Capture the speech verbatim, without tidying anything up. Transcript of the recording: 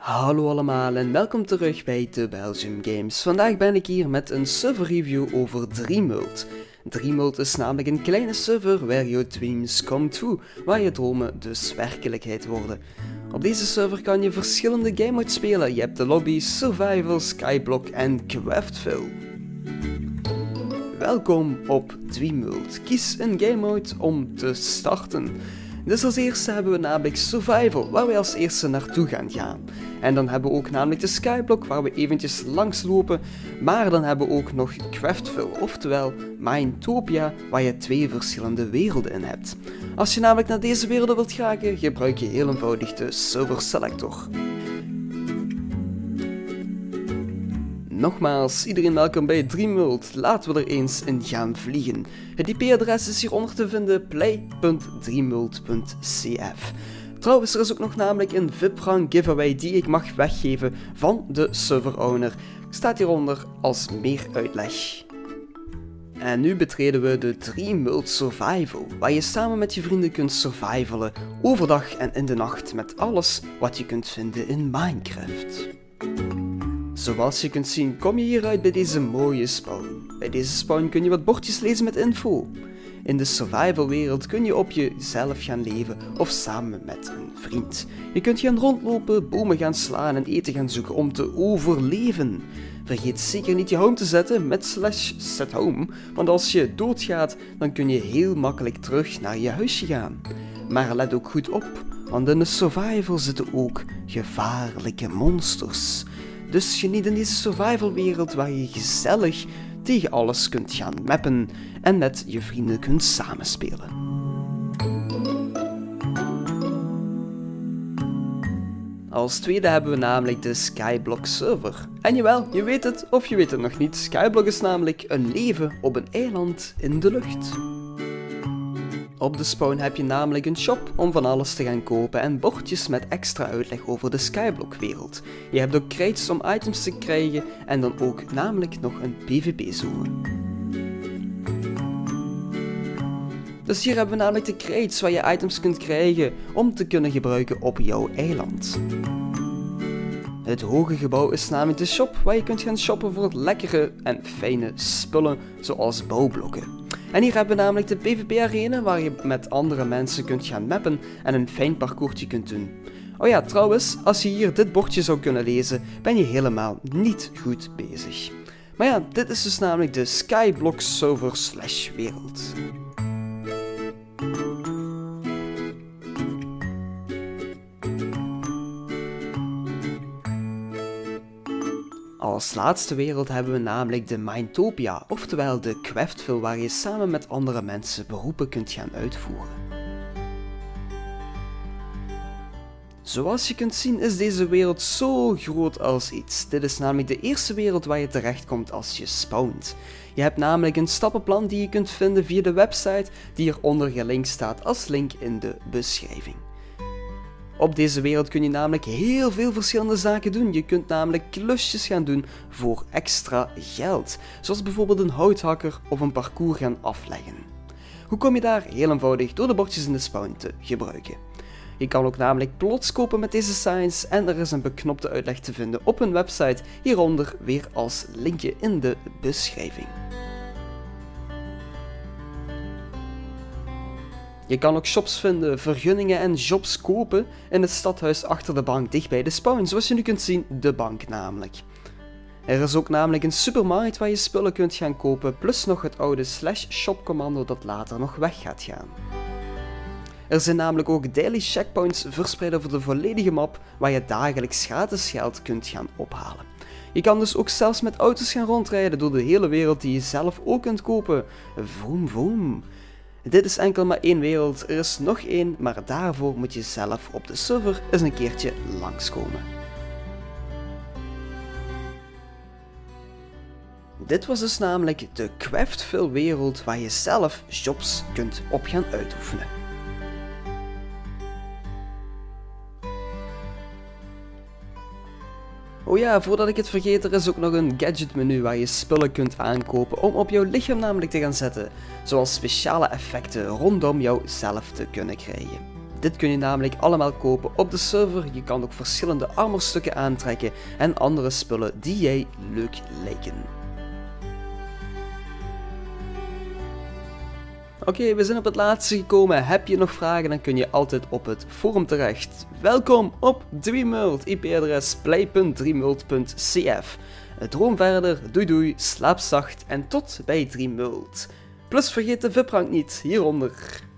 Hallo allemaal en welkom terug bij The Belgium Games. Vandaag ben ik hier met een server review over Dreamworld. Dreamworld is namelijk een kleine server waar your dreams come true, waar je dromen dus werkelijkheid worden. Op deze server kan je verschillende game modes spelen. Je hebt de lobby, survival, skyblock en craftfill. Welkom op Dreamworld. Kies een game mode om te starten. Dus als eerste hebben we namelijk survival, waar we als eerste naartoe gaan gaan. En dan hebben we ook namelijk de skyblock, waar we eventjes langs lopen. Maar dan hebben we ook nog craftfill, oftewel Minetopia, waar je twee verschillende werelden in hebt. Als je namelijk naar deze werelden wilt geraken, gebruik je heel eenvoudig de server selector. Nogmaals, iedereen welkom bij Dreamworld. Laten we er eens in gaan vliegen. Het I P-adres is hieronder te vinden, play punt dreamworld punt c f. Trouwens, er is ook nog namelijk een V I P-rang giveaway die ik mag weggeven van de server owner. Staat hieronder als meer uitleg. En nu betreden we de Dreamworld Survival, waar je samen met je vrienden kunt survivalen, overdag en in de nacht, met alles wat je kunt vinden in Minecraft. Zoals je kunt zien kom je hieruit bij deze mooie spawn. Bij deze spawn kun je wat bordjes lezen met info. In de survival wereld kun je op jezelf gaan leven of samen met een vriend. Je kunt gaan rondlopen, bomen gaan slaan en eten gaan zoeken om te overleven. Vergeet zeker niet je home te zetten met slash set home, want als je doodgaat dan kun je heel makkelijk terug naar je huisje gaan. Maar let ook goed op, want in de survival zitten ook gevaarlijke monsters. Dus geniet in deze survival wereld waar je gezellig tegen alles kunt gaan mappen en met je vrienden kunt samenspelen. Als tweede hebben we namelijk de Skyblock server. En jawel, je weet het of je weet het nog niet, Skyblock is namelijk een leven op een eiland in de lucht. Op de spawn heb je namelijk een shop om van alles te gaan kopen en bordjes met extra uitleg over de Skyblock wereld. Je hebt ook crates om items te krijgen en dan ook namelijk nog een PvP-zone. Dus hier hebben we namelijk de crates waar je items kunt krijgen om te kunnen gebruiken op jouw eiland. Het hoge gebouw is namelijk de shop waar je kunt gaan shoppen voor lekkere en fijne spullen zoals bouwblokken. En hier hebben we namelijk de PvP-arena waar je met andere mensen kunt gaan mappen en een fijn parcoursje kunt doen. Oh ja, trouwens, als je hier dit bordje zou kunnen lezen, ben je helemaal niet goed bezig. Maar ja, dit is dus namelijk de Skyblock server slash wereld. Als laatste wereld hebben we namelijk de Minetopia, oftewel de craftfill waar je samen met andere mensen beroepen kunt gaan uitvoeren. Zoals je kunt zien is deze wereld zo groot als iets. Dit is namelijk de eerste wereld waar je terechtkomt als je spawnt. Je hebt namelijk een stappenplan die je kunt vinden via de website die hieronder gelinkt staat als link in de beschrijving. Op deze wereld kun je namelijk heel veel verschillende zaken doen. Je kunt namelijk klusjes gaan doen voor extra geld. Zoals bijvoorbeeld een houthakker of een parcours gaan afleggen. Hoe kom je daar? Heel eenvoudig door de bordjes in de spawn te gebruiken. Je kan ook namelijk plots kopen met deze signs en er is een beknopte uitleg te vinden op hun website. Hieronder weer als linkje in de beschrijving. Je kan ook shops vinden, vergunningen en jobs kopen in het stadhuis achter de bank dicht bij de spawn, zoals je nu kunt zien, de bank namelijk. Er is ook namelijk een supermarkt waar je spullen kunt gaan kopen, plus nog het oude slash shop commando dat later nog weg gaat gaan. Er zijn namelijk ook daily checkpoints verspreid over de volledige map waar je dagelijks gratis geld kunt gaan ophalen. Je kan dus ook zelfs met auto's gaan rondrijden door de hele wereld die je zelf ook kunt kopen. Vroom vroom. Dit is enkel maar één wereld, er is nog één, maar daarvoor moet je zelf op de server eens een keertje langskomen. Dit was dus namelijk de craftfill wereld waar je zelf jobs kunt op gaan uitoefenen. Oh ja, voordat ik het vergeet, er is ook nog een gadget menu waar je spullen kunt aankopen om op jouw lichaam namelijk te gaan zetten, zoals speciale effecten rondom jouzelf te kunnen krijgen. Dit kun je namelijk allemaal kopen op de server. Je kan ook verschillende armorstukken aantrekken en andere spullen die jij leuk lijken. Oké, okay, we zijn op het laatste gekomen. Heb je nog vragen, dan kun je altijd op het forum terecht. Welkom op Dreamworld, I P-adres play punt dreamworld punt c f. Droom verder, doei doei, slaap zacht en tot bij Dreamworld. Plus vergeet de V I P-rank niet, hieronder.